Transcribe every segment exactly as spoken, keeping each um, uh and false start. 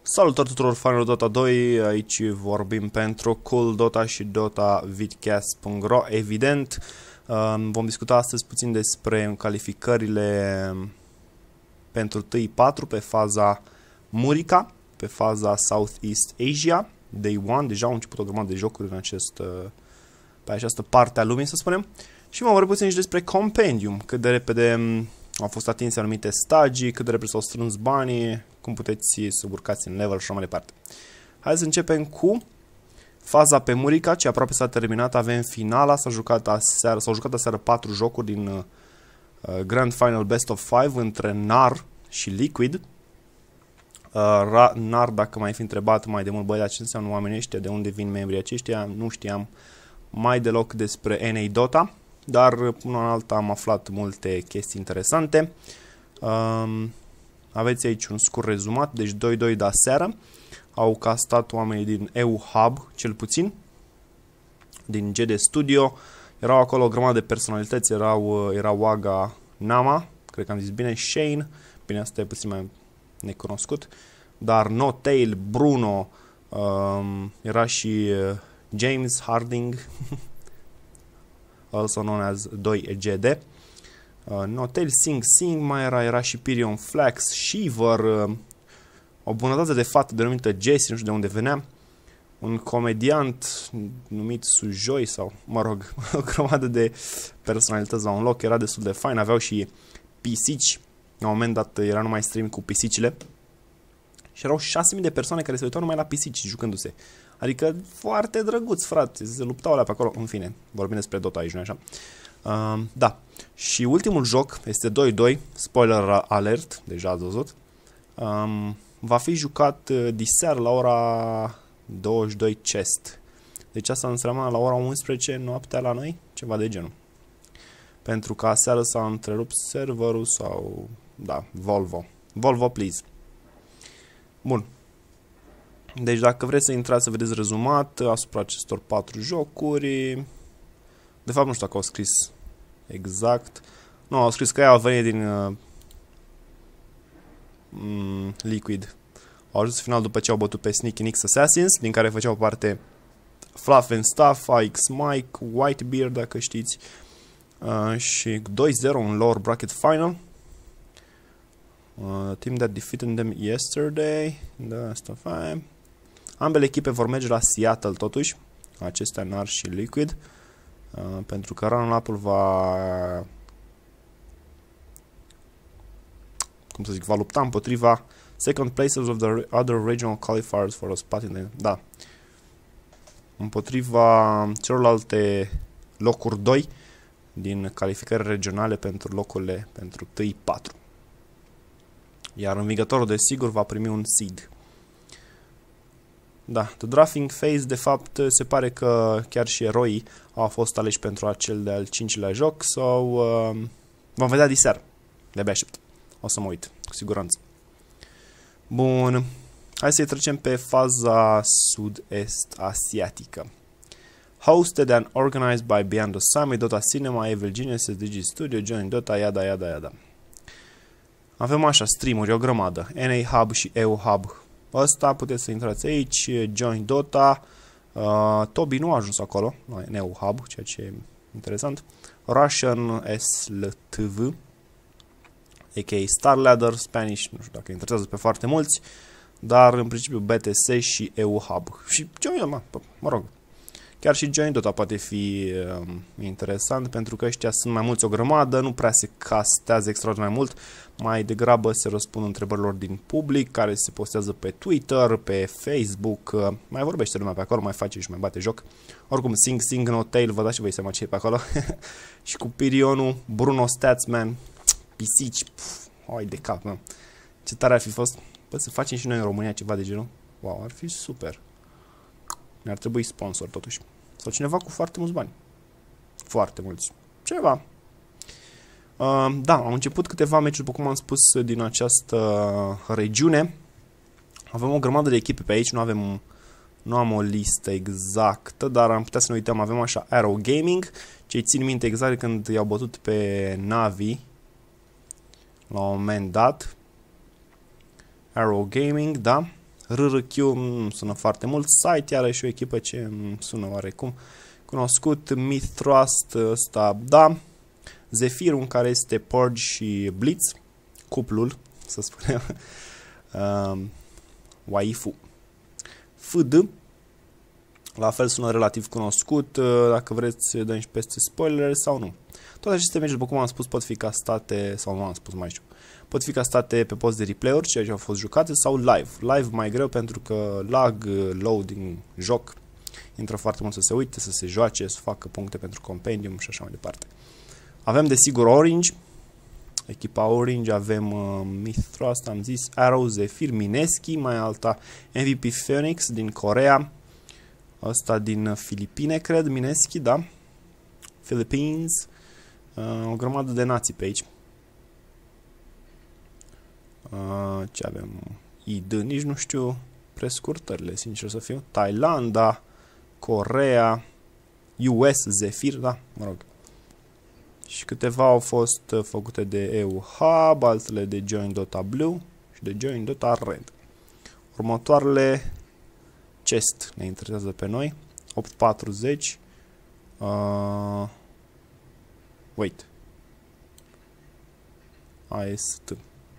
Salutări tuturor fanilor Dota doi, aici vorbim pentru Cool Dota și Dota Vidcast punct ro. Evident, vom discuta astăzi puțin despre calificările pentru T I patru pe faza Murica, pe faza Southeast Asia, Day unu. Deja au început o grămadă de jocuri în acest, pe această parte a lumii, să spunem. Și vom vorbi puțin și despre Compendium, cât de repede au fost atinse anumite stagii, cât de repede s-au strâns banii, cum puteți să urcați în level și așa mai departe. Hai să începem cu faza pe Murica, ce aproape s-a terminat. Avem finala, s-a jucat aseară, s-au jucat aseară patru jocuri din uh, Grand Final Best of cinci între Nar și Liquid. Uh, Nar, dacă mai fi întrebat mai de mult, băi, dar ce înseamnă oamenii ăștia, de unde vin membrii aceștia, nu știam mai deloc despre N A Dota, dar până în alta am aflat multe chestii interesante. Um, Aveți aici un scurt rezumat, deci doi doi de aseară. Au castat oamenii din E U Hub, cel puțin, din G D Studio. Erau acolo o grămadă de personalități, erau, erau Aga, Nama, cred că am zis bine, Shane, bine, asta e puțin mai necunoscut, dar Notail, Bruno, um, era și James Harding, also known as doi G D. Uh, Notail, Sing Sing, mai era, era și Pirion Flax, Shiver, uh, o bunătate de fată denumită Jessie, nu știu de unde venea, un comediant numit Sujoi sau, mă rog, o grămadă de personalități la un loc, era destul de fain, aveau și pisici, la un moment dat era numai stream cu pisicile și erau șase mii de persoane care se uitau numai la pisici jucându-se, adică foarte drăguț, frate, se luptau alea pe acolo, în fine, vorbim despre Dota aici, nu așa? Uh, da, și ultimul joc este doi doi, spoiler alert, deja ați văzut, um, va fi jucat uh, diseară la ora douăzeci și doi chest, deci asta înseamnă la ora unsprezece noaptea la noi, ceva de genul, pentru că aseară s-a întrerupt serverul sau, da, Volvo, Volvo please. Bun, deci dacă vreți să intrați să vedeți rezumat asupra acestor patru jocuri, de fapt nu știu dacă au scris exact. Nu, au scris că ea a venit din uh, mm, Liquid. Au ajuns în final după ce au bătut pe Sneaky Nix Assassins, din care făceau parte Fluff and Stuff, A X Mike, Whitebeard, dacă știți. Uh, și doi zero în lower bracket final. Uh, team that defeated them yesterday. Da, asta fain. Ambele echipe vor merge la Seattle totuși. Acestea Nar și Liquid. Uh, pentru că run-up-ul va, cum să zic, va lupta împotriva second places of the other regional qualifiers for a spot in the, da, împotriva celorlalte locuri doi din calificări regionale pentru locurile pentru T I patru. Iar învingătorul, desigur, va primi un seed. Da, the drafting phase, de fapt, se pare că chiar și eroii au fost aleși pentru acel de-al cincilea joc, sau uh, vom vedea diseară. De-abia aștept. O să mă uit, cu siguranță. Bun, hai să-i trecem pe faza sud-est asiatică. Hosted and organized by Beyond the Summit, Dota Cinema, Evil Geniuses, Digi Studio, Join Dota, yada, yada, yada. Avem așa streamuri, o grămadă. N A Hub și E U Hub. Ăsta puteți să intrați aici, Join Dota, uh, Toby nu a ajuns acolo, N E U Hub, ceea ce e interesant, Russian S L T V, a k a. Star Ladder, Spanish, nu știu dacă interesează pe foarte mulți, dar în principiu B T S și E U Hub. Și Join, mă, mă rog, chiar și Join Dota poate fi uh, interesant, pentru că ăștia sunt mai mulți o grămadă, nu prea se castează extraordinar mai mult, mai degrabă se răspund întrebărilor din public, care se postează pe Twitter, pe Facebook, uh, mai vorbește lumea pe acolo, mai face și mai bate joc. Oricum, Sing Sing, Notail, vă dați și voi seama ce e pe acolo. Și cu Pirionul, Bruno Statsman, pisici, pf, oi de cap, mă. Ce tare ar fi fost, bă, să facem și noi în România ceva de genul. Wow, ar fi super. Ne-ar trebui sponsor totuși. Sau cineva cu foarte mulți bani. Foarte mulți. Ceva. Uh, da, au început câteva meciuri, după cum am spus, din această regiune. Avem o grămadă de echipe pe aici, nu avem, nu am o listă exactă, dar am putea să ne uităm. Avem așa Arrow Gaming, ce țin minte exact când i-au bătut pe Navi la un moment dat. Arrow Gaming, da. R R Q mm, sună foarte mult. Site, iarăși o echipă ce mm, sună oarecum cunoscut. Myth Trust, ăsta, da. Zephyr, care este Purge și Blitz, cuplul, să spunem. uh, Waifu. F D, la fel sună relativ cunoscut, uh, dacă vreți dăm și peste spoiler sau nu. Toate aceste meciuri, după cum am spus, pot fi castate, sau nu am spus, mai știu, pot fi castate pe post de replay-uri, ceea ce au fost jucate, sau live. Live mai greu pentru că lag, loading, joc, intră foarte mult să se uite, să se joace, să facă puncte pentru compendium și așa mai departe. Avem desigur Orange, echipa Orange, avem uh, Myth Trust, am zis, Arrow, Zephyr, Mineski, mai alta M V P Phoenix din Coreea, ăsta din Filipine, cred, Mineski, da, Philippines, uh, o grămadă de nații pe aici. Uh, ce avem? I D, nici nu știu prescurtările, sincer să fiu. Thailanda, Coreea, U S, Zephyr, da, mă rog. Și câteva au fost făcute de E U Hub, altele de Join Dota Blue și de Join Dota Red. Următoarele chest ne interesează pe noi. opt patruzeci. Uh, wait. A S T.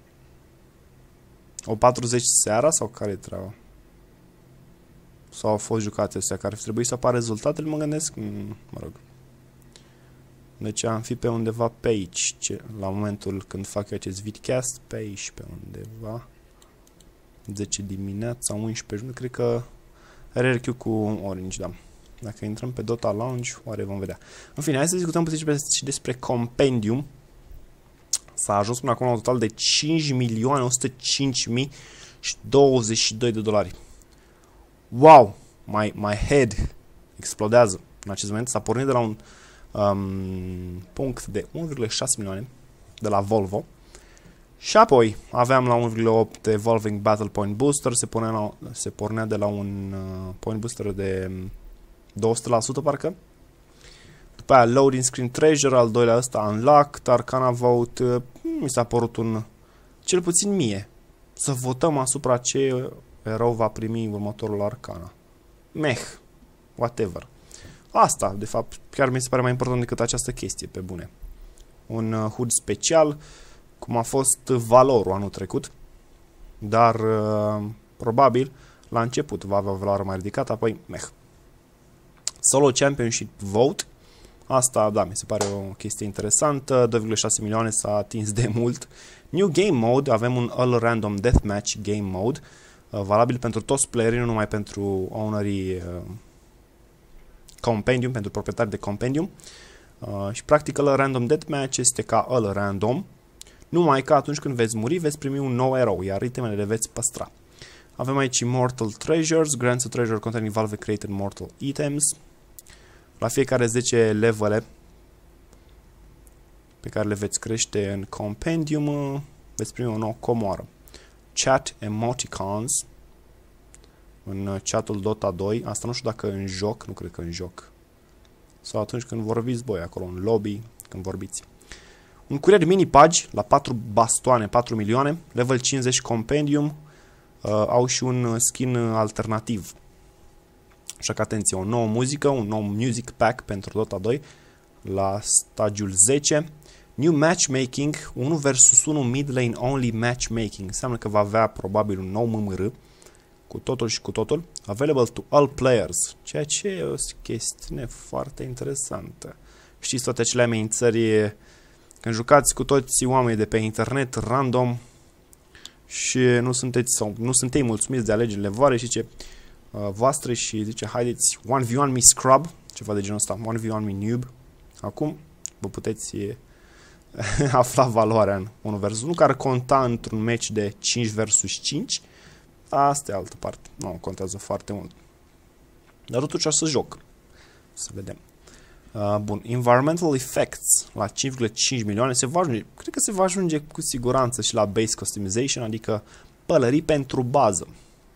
opt patruzeci seara sau care e treaba? Sau au fost jucate astea care trebuie să apară rezultatele, mă gândesc? Mm, mă rog. Deci am fi pe undeva pe aici, ce, la momentul când fac eu acest vidcast, pe aici, pe undeva. zece dimineața, unsprezece, cred că R R Q cu Orange, da. Dacă intrăm pe Dota Lounge, oare vom vedea. În fine, hai să discutăm puțin și despre Compendium. S-a ajuns până acum la un total de cinci milioane o sută cinci mii douăzeci și doi de dolari. Wow! My, my head explodează. În acest moment s-a pornit de la un um, punct de unu virgulă șase milioane de la Volvo. Și apoi aveam la unu virgulă opt Evolving Battle Point Booster. Se pornea, la, se pornea de la un uh, point booster de două sute la sută parcă. După aia Loading Screen Treasure, al doilea ăsta Unlocked, Arcana Vote. Uh, mi s-a părut un, cel puțin mie, să votăm asupra ce erou va primi următorul Arcana. Meh, whatever. Asta, de fapt, chiar mi se pare mai important decât această chestie, pe bune. Un uh, H U D special, cum a fost Valorul anul trecut, dar uh, probabil la început va avea o valoare mai ridicată, apoi meh. Solo Championship Vote, asta, da, mi se pare o chestie interesantă, doi virgulă șase milioane s-a atins de mult. New Game Mode, avem un All Random Deathmatch Game Mode, uh, valabil pentru toți playerii, nu numai pentru ownerii uh, Compendium, pentru proprietari de Compendium. Uh, și practic All Random Deathmatch este ca All Random, numai că atunci când veți muri, veți primi un nou erou, iar itemele le veți păstra. Avem aici Immortal Treasures, grants a treasure containing Valve created mortal items. La fiecare zece levele pe care le veți crește în Compendium, veți primi o nouă comoară. Chat Emoticons, în chatul Dota doi, asta nu știu dacă în joc, nu cred că în joc. Sau atunci când vorbiți voi acolo, în lobby, când vorbiți. Un curier mini page la patru bastoane, patru milioane, level cincizeci Compendium, uh, au și un skin alternativ. Așa că atenție, o nouă muzică, un nou music pack pentru Dota doi la stagiul zece. New matchmaking, unu versus unu mid lane only matchmaking, înseamnă că va avea probabil un nou M M R cu totul și cu totul. Available to all players, ceea ce e o chestiune foarte interesantă. Știți toate acele amenințări când jucați cu toți oamenii de pe internet, random, și nu sunteți, sau nu sunteți mulțumiți de alegerile voare și ce uh, voastre și zice, haideți, one v one me scrub, ceva de genul ăsta, one v one me noob. Acum vă puteți afla valoarea în unu versus unu, care conta într-un match de cinci versus cinci. Asta e altă parte, nu contează foarte mult. Dar totuși o să joc. Să vedem. Uh, bun, Environmental Effects la cinci virgulă cinci milioane, se va ajunge, cred că se va ajunge cu siguranță și la Base Customization, adică pălării pentru bază.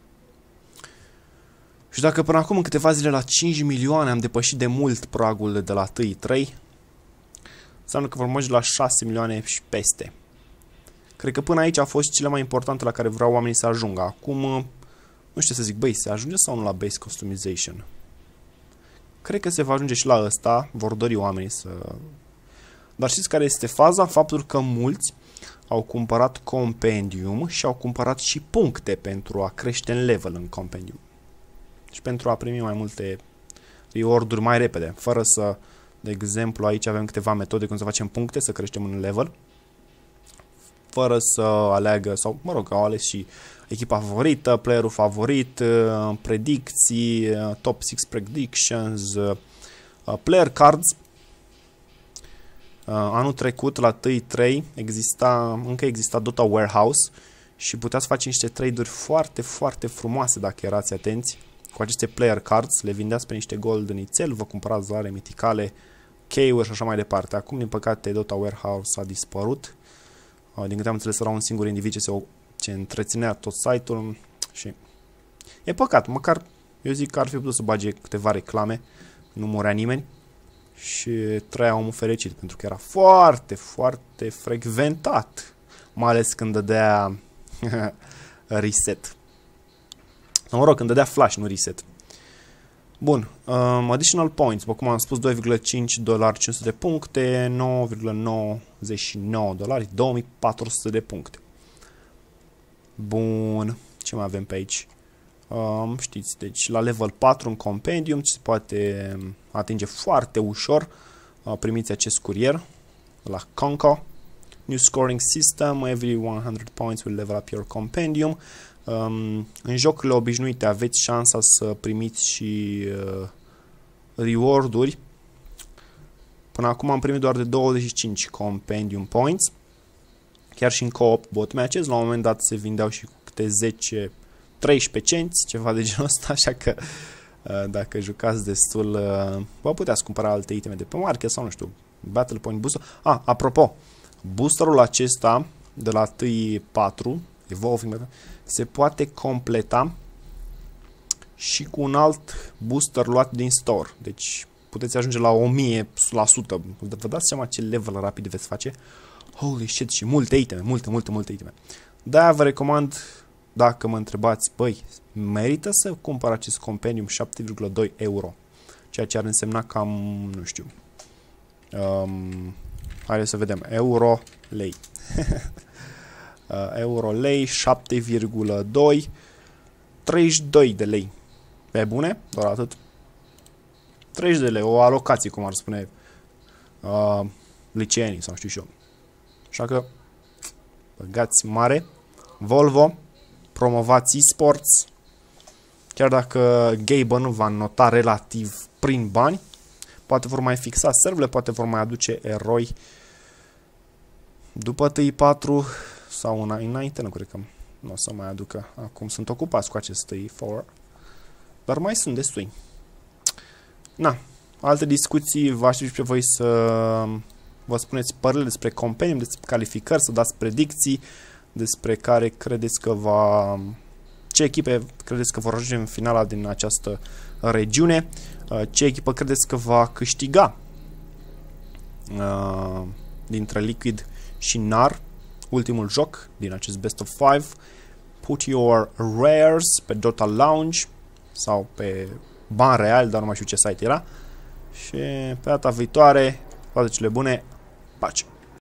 Și dacă până acum în câteva zile la cinci milioane am depășit de mult pragul de la T I trei, înseamnă că vom merge la șase milioane și peste. Cred că până aici a fost cele mai importante la care vreau oamenii să ajungă. Acum Nu știu să zic, băi, se ajunge sau nu la base customization? Cred că se va ajunge și la ăsta, vor dori oamenii să... Dar știți care este faza? Faptul că mulți au cumpărat compendium și au cumpărat și puncte pentru a crește în level în compendium. Și pentru a primi mai multe reward-uri mai repede, fără să, de exemplu, aici avem câteva metode cum să facem puncte, să creștem în level, fără să aleagă, sau, mă rog, au ales și echipa favorită, playerul favorit, predicții, top șase predictions, player cards. Anul trecut, la T I trei, exista, încă exista Dota Warehouse și puteați face niște trade-uri foarte, foarte frumoase dacă erați atenți. Cu aceste player cards le vindeați pe niște gold nițel, vă cumpărați zare miticale, key-uri și așa mai departe. Acum, din păcate, Dota Warehouse a dispărut. Din câte am înțeles, era un singur individ ce, se, ce întreținea tot site-ul și e păcat. Măcar eu zic că ar fi putut să bage câteva reclame, nu murea nimeni și trăia omul fericit, pentru că era foarte, foarte frecventat, mai ales când dădea reset. Mă rog, când dădea flash, nu reset. Bun, um, additional points, cum am spus, doi virgulă cinci dolari, cinci sute de puncte, nouă virgulă nouăzeci și nouă dolari, două mii patru sute de puncte. Bun, ce mai avem pe aici? Um, știți, deci la level patru în compendium se poate atinge foarte ușor. Uh, primiți acest curier la Conco. New scoring system, every one hundred points will level up your compendium. Um, în jocurile obișnuite aveți șansa să primiți și uh, reward-uri. Până acum am primit doar de douăzeci și cinci compendium points. Chiar și în co-op bot matches, la un moment dat se vindeau și câte zece treisprezece cenți, ceva de genul ăsta, așa că uh, dacă jucați destul, uh, vă puteți cumpăra alte iteme de pe market sau nu știu, Battle Point Booster. Ah, apropo, boosterul acesta de la T I patru, Evolving, se poate completa și cu un alt booster luat din store. Deci puteți ajunge la o mie la sută. Vă dați seama ce level rapid veți face? Holy shit, și multe iteme, multe, multe, multe iteme. De-aia vă recomand, dacă mă întrebați, băi, merită să cumpăr acest compendium șapte virgulă doi euro. Ceea ce ar însemna cam, nu știu, um, haideți să vedem, euro, lei. uh, euro, lei, șapte virgulă doi, treizeci și doi de lei. Pe bune? Doar atât. treizeci de lei, o alocație, cum ar spune uh, licenii sau știu și eu. Așa că băgați mare. Volvo, promovați e-sports. Chiar dacă Gaben va nota relativ prin bani, poate vor mai fixa serverele, poate vor mai aduce eroi după T I patru sau înainte, nu cred că nu o să mai aducă. Acum sunt ocupați cu acest T I patru, dar mai sunt destui. Na, alte discuții, vă aștept pe voi să vă spuneți părerile despre compendium, despre calificări, să dați predicții despre care credeți că va... ce echipe credeți că vor ajunge în finala din această regiune, ce echipă credeți că va câștiga uh, dintre Liquid și N A R, ultimul joc din acest Best of five. Put your rares pe Dota Lounge sau pe bani real, dar nu mai știu ce site era. Și pe data viitoare, toate cele bune, pace!